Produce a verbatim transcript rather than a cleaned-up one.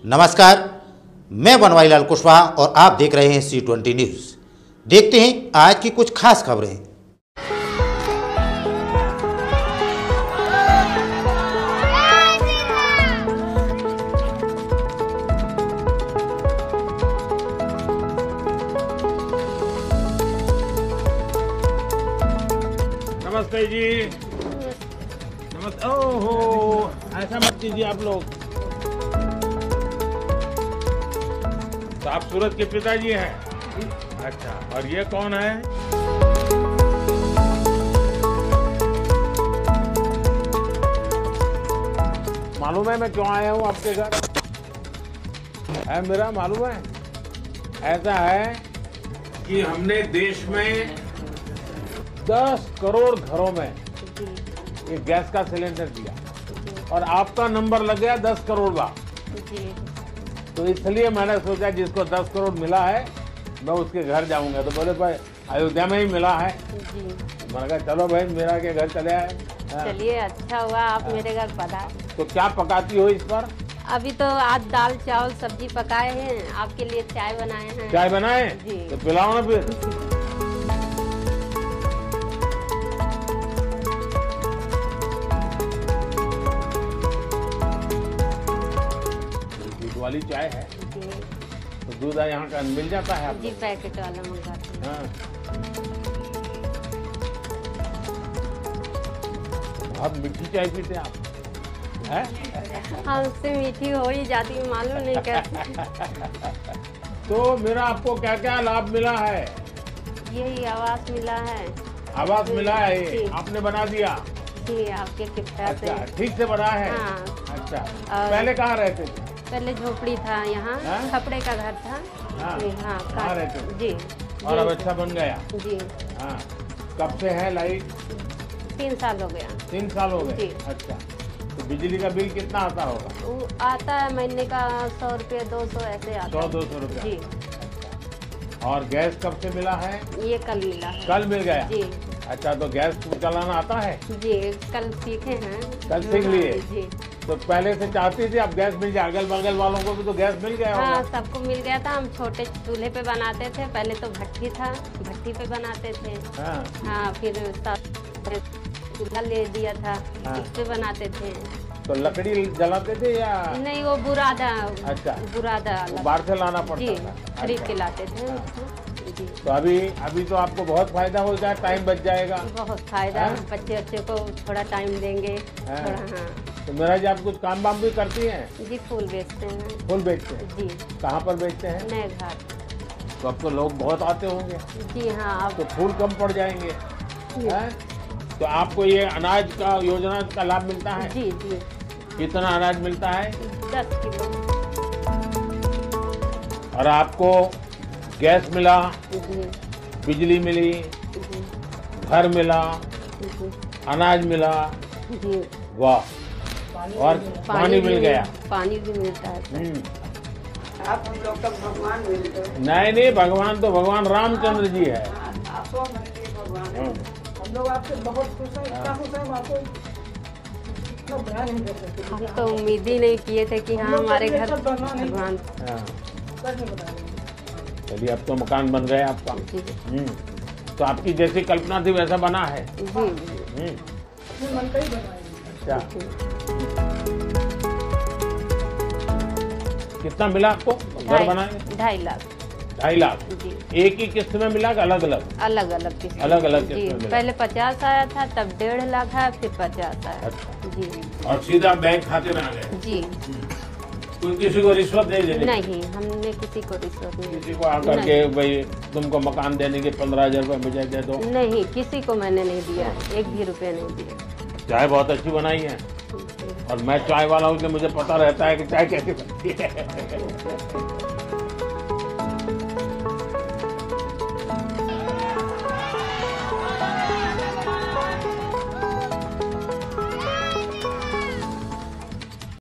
नमस्कार, मैं बनवारीलाल कुशवाहा और आप देख रहे हैं सी ट्वेंटी न्यूज़। देखते हैं आज की कुछ खास खबरें। नमस्ते जी। नमस्ते। ओहो, ऐसा मत कीजिए आप लोग। तो आप सूरज के पिताजी हैं? अच्छा, और ये कौन है? मालूम है मैं क्यों आया हूँ आपके घर? है मेरा मालूम है? ऐसा है कि हमने देश में दस करोड़ घरों में ये गैस का सिलेंडर दिया और आपका नंबर लग गया दस करोड़ का। तो इसलिए मैंने सोचा जिसको दस करोड़ मिला है मैं उसके घर जाऊंगा। तो बोले भाई अयोध्या में ही मिला है। मैंने कहा चलो भाई मेरा के घर चले आए। चलिए, अच्छा हुआ आप मेरे घर पधारे। तो क्या पकाती हो इस पर? अभी तो आज दाल चावल सब्जी पकाए हैं, आपके लिए चाय बनाए हैं। चाय बनाए? जी। तो पिलाओ ना फिर। वाली चाय है तो दूध यहाँ का मिल जाता है आपको? जी, पैकेट वाला मंगाते हैं। हाँ। बहुत मीठी चाय पीते हैं आप हैं? हमसे मीठी हो ही जाती है, मालूम नहीं कैसे। तो मेरा आपको क्या क्या लाभ मिला है? यही आवास मिला है। आवास मिला है, आपने बना दिया? जी, आपके कृपया से। अच्छा, ठीक से बना है? हाँ। अच्छा, पहले कहाँ रहते थे? पहले झोपड़ी था, यहाँ खपड़े का घर था। हाँ, जी, हाँ, कहाँ रहते थे? जी। और अब अच्छा बन गया? जी। हाँ। कब से है लाइट? तीन साल हो गया। तीन साल हो गए? अच्छा, तो बिजली का बिल कितना आता होगा? वो आता है महीने का सौ रुपये दो सौ ऐसे आता है। सौ दो सौ रुपये? जी। अच्छा। और गैस कब से मिला है? ये कल मिला है। कल मिल गया? जी। अच्छा, तो गैस चलाना आता है? जी, कल सीखे हैं। कल सीख लिए? जी। तो पहले से चाहती थी अब गैस मिल जाए? अगल बगल वालों को भी तो गैस मिल गया होगा? हाँ, सबको मिल गया था। हम छोटे चूल्हे पे बनाते थे, पहले तो भट्टी था, भट्टी पे बनाते थे। हाँ, हाँ, फिर चूल्हा ले दिया था। हाँ। उस पे बनाते थे। तो लकड़ी जलाते थे या? नहीं, वो बुरादा। अच्छा, बुरादा बाहर से लाना पड़ता जी, था? खरीद अच्छा। के लाते थे। हाँ। जी। तो अभी अभी तो आपको बहुत फायदा हो जाए, टाइम बच जाएगा। बहुत फायदा, बच्चे बच्चे को थोड़ा टाइम देंगे। हाँ। थोड़ा। हाँ। तो मेरा जी आप कुछ काम वाम भी करती हैं? जी, फूल बेचते हैं। फूल बेचते हैं? जी। कहाँ पर बेचते हैं? नए घाट। तो अब तो लोग बहुत आते होंगे? जी हाँ। अब तो फूल कम पड़ जाएंगे हैं? तो आपको ये अनाज का योजना का लाभ मिलता है? जी जी। कितना अनाज मिलता है? दस किलो। और आपको गैस मिला, जी। बिजली मिली, जी। घर मिला, जी। अनाज मिला। जी। वाह। और पानी मिल गया? पानी भी मिलता है। हम्म। आप हम लोग का भगवान मिलते हैं। नहीं नहीं, भगवान तो भगवान रामचंद्र जी है। आप तो हमारे भगवान हैं। हम लोग आपसे बहुत खुश हैं, इतना खुश हैं आपको इतना बयान नहीं कर सकते। हम तो उम्मीद ही नहीं किए थे कि हाँ हमारे घर भगवान है। भगवान। हाँ। सच में बता रहे हैं। चलिए, अब तो मकान बन गया आपका। जी। हम्म। तो आपकी जैसी कल्पना थी वैसा बना है? जी। हम्म। अपने मन का ही बनाए। अच्छा, कितना मिला आपको घर बनाए? ढाई लाख। ढाई लाख? जी। एक ही किस्त में मिला कि अलग अलग? अलग अलग किस्त। अलग अलग जी, किस्त में मिला? पहले पचास आया था, तब डेढ़ लाख आया, फिर पचास आया। अच्छा। जी। और सीधा बैंक खाते में आ गए? जी। कोई किसी को रिश्वत नहीं देनी? नहीं, हमने किसी को रिश्वत नहीं। किसी को आकर के भाई तुमको मकान देने के पंद्रह हजार रुपये मुझे दे दो? नहीं, किसी को मैंने नहीं दिया, एक भी रुपये नहीं दिया। चाय बहुत अच्छी बनाई है और मैं चाय वाला हूँ कि मुझे पता रहता है कि चाय कैसे बनती है।